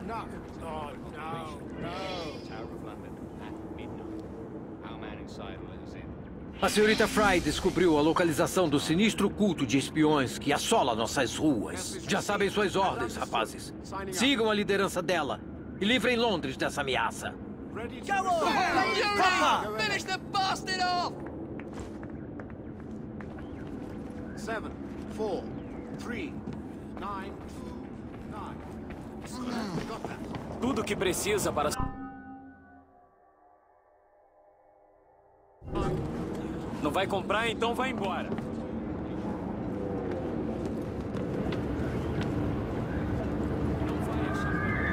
No. Oh, no. No. Tower of London at midnight. Our man inside will let us in. A senhorita Fry descobriu a localização do sinistro culto de espiões que assola nossas ruas. Já sabem suas ordens, rapazes. Sigam a liderança dela e livrem Londres dessa ameaça. Go on! Papa! Finish the bastard off! 7, 4, 3, 9, 9. Got that. Tudo que precisa para... Não vai comprar, então vai embora. Não vai achar.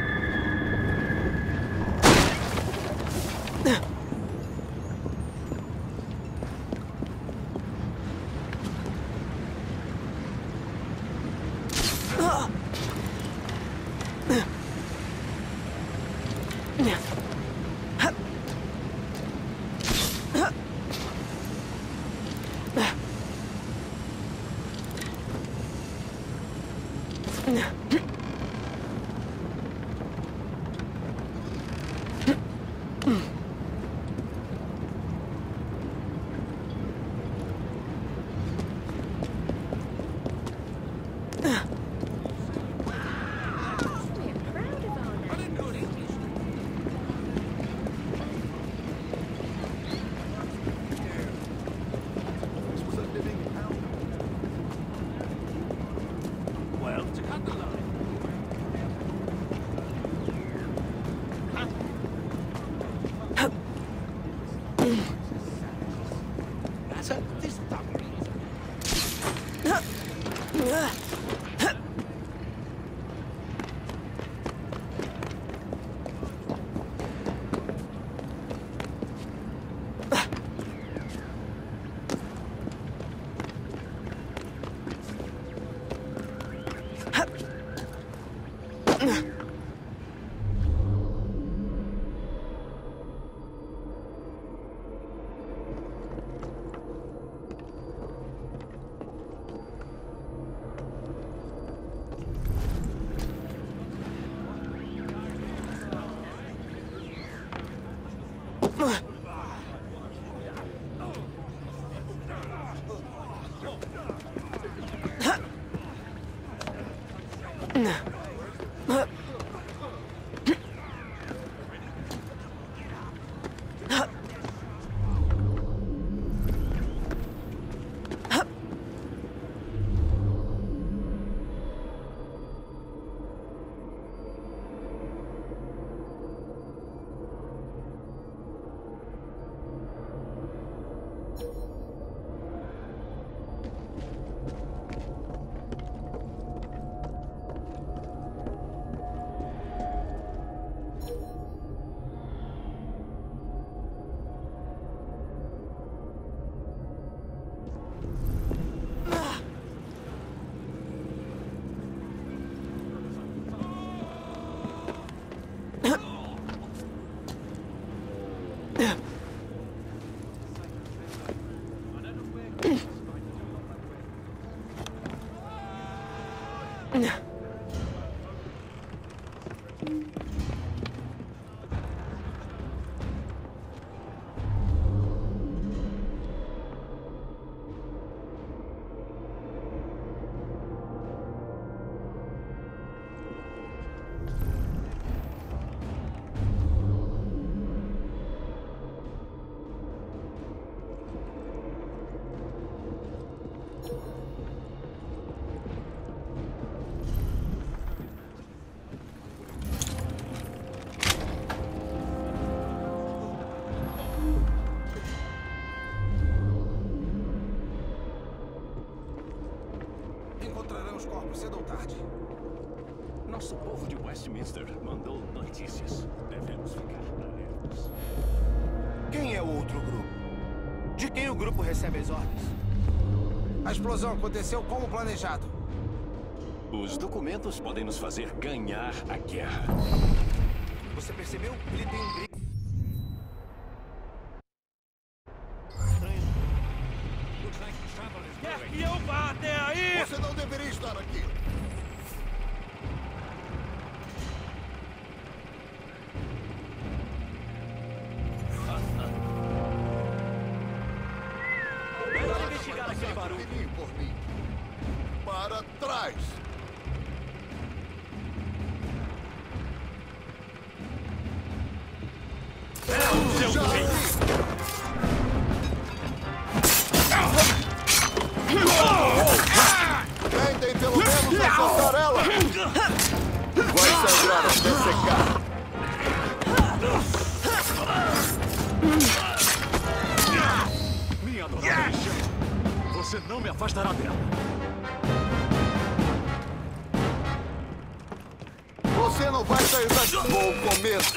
Encontrarão os corpos cedo ou tarde. Nosso povo de Westminster mandou notícias. Devemos ficar alertas. Quem é o outro grupo? De quem o grupo recebe as ordens? A explosão aconteceu como planejado. Os documentos podem nos fazer ganhar a guerra. Você percebeu? Ele tem um brilho. Quer que eu vá até aí? Você não deveria estar aqui. claro. Fininho por mim. Para trás. Seu rei. Tentem pelo menos acertar ela. Vai sangrar até secar. Minha adorável chama. Você não me afastará dela. Você não vai sair daqui. Bom começo.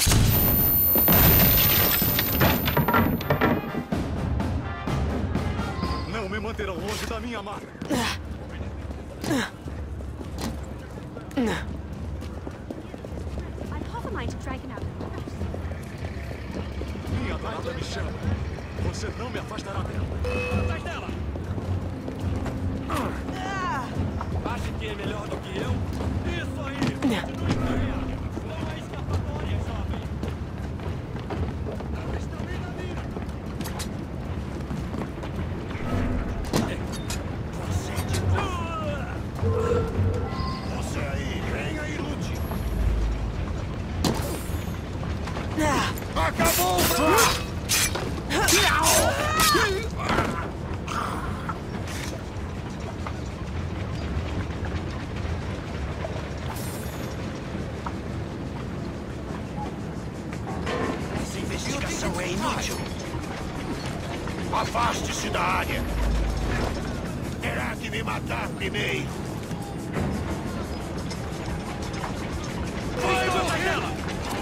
Não me manterão longe da minha amada. I'd half a mind to drag him out. Minha amada me chama. Você não me afastará dela. Atrás dela! Acha que é melhor do que eu? Isso aí! Continue ganhando! Não há escapatória, jovem! Está bem na mira! Você aí, venha e lute! Acabou! Essa investigação é inútil. Afaste-se da área. Terá que me matar primeiro. Vai atrás dela!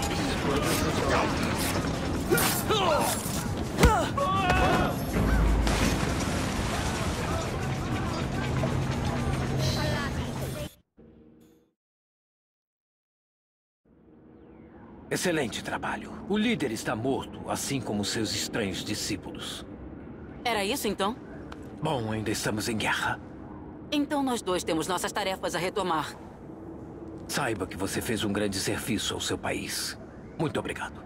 Excelente trabalho. O líder está morto, assim como seus estranhos discípulos. Era isso, então? Bom, ainda estamos em guerra. Então nós dois temos nossas tarefas a retomar. Saiba que você fez um grande serviço ao seu país. Muito obrigado.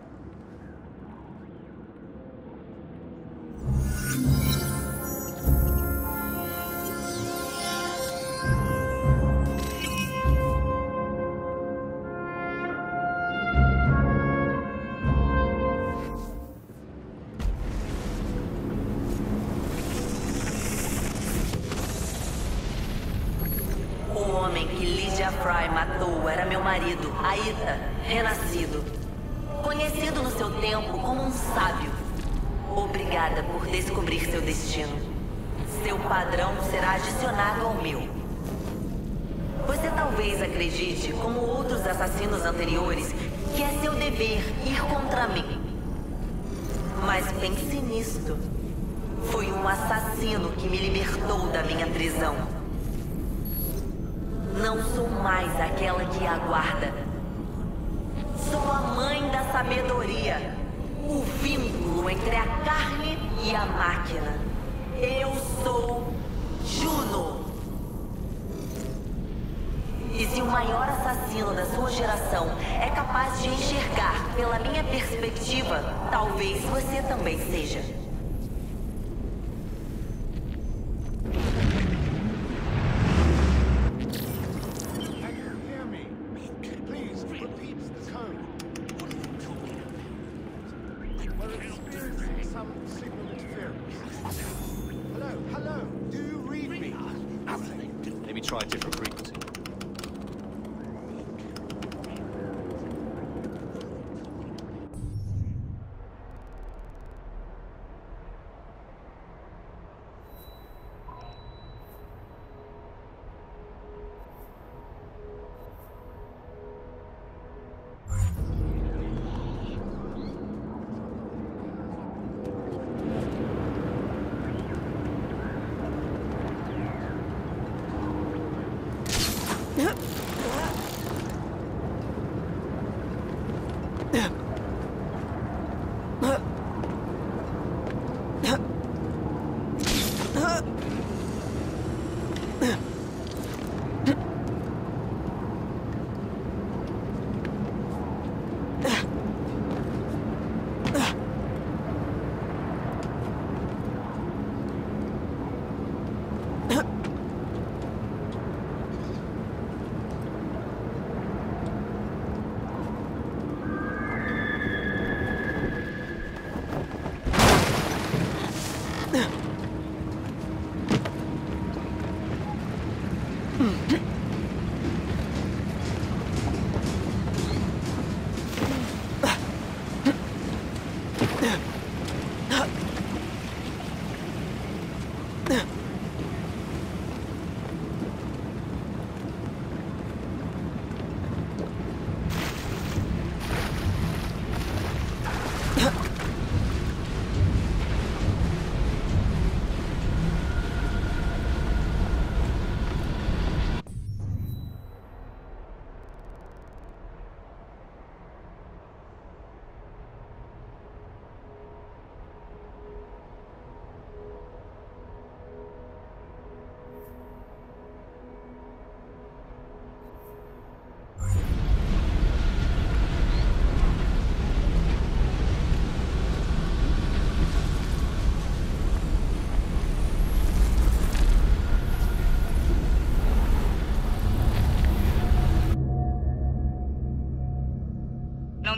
O homem que Lydia Fry matou era meu marido, Aita, renascido. Conhecido no seu tempo como um sábio. Obrigada por descobrir seu destino. Seu padrão será adicionado ao meu. Você talvez acredite, como outros assassinos anteriores, que é seu dever ir contra mim. Mas pense nisto. Foi um assassino que me libertou da minha prisão. Não sou mais aquela que aguarda. Sou a mãe da sabedoria. O vínculo entre a carne e a máquina. Eu sou Juno. E se o maior assassino da sua geração é capaz de enxergar pela minha perspectiva, talvez você também seja. Maybe try a different frequency.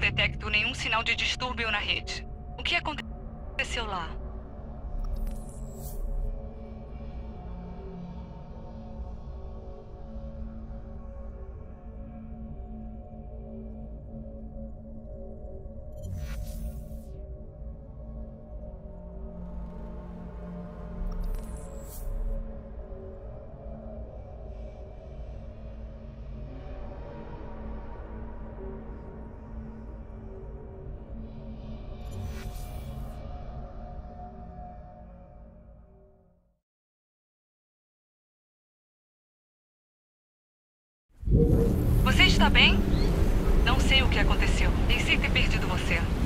detecto nenhum sinal de distúrbio na rede. O que aconteceu lá? Você está bem? Não sei o que aconteceu. Pensei ter perdido você.